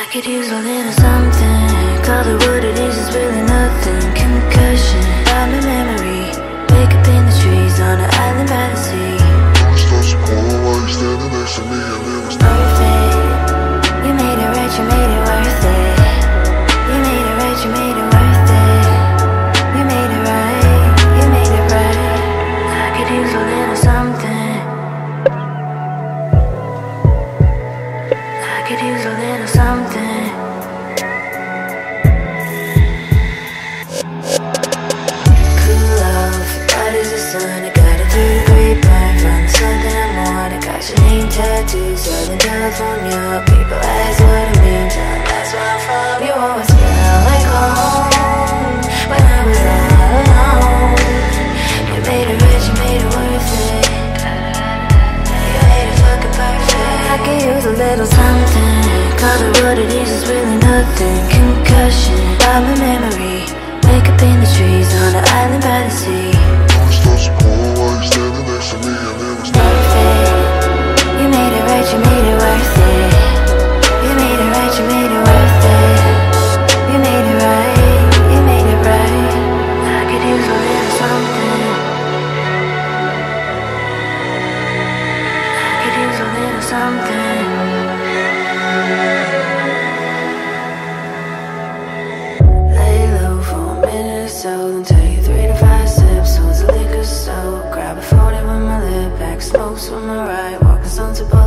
could use a little something. Call it what it is, it's really nothing. Concussion, by my memory. Wake up in the trees on an island by the sea. Stars are pouring while you're standing next to me, and it was perfect. You made it right, you made it worth it. You made it right, you made it worth it. You made it right, you made it right. I could use a little something. I could use a little something. Cool love, hot as the sun. I got a 3-degree burn from the sun that I'm on. I got your name tattooed, Southern California. People ask what it means, that's where I'm from. You always felt like home when I was all alone. You made it rich, you made it worth it. You made it fucking perfect. I could use a little something. Call it what it is, it's really nothing. Concussion, by my memory. Wake up in the trees on an island by the sea. stars are pouring while you're standing next to me, and it was perfect. You made it right, you made it worth it. You made it right, you made it worth it. You made it right, you made it right. I could use a little something. I could use a little something. Lay low for a minute or so, then take 3 to 5 sips. Holds the liquor so grab a 40 with my lip back, smokes with my right, walking some to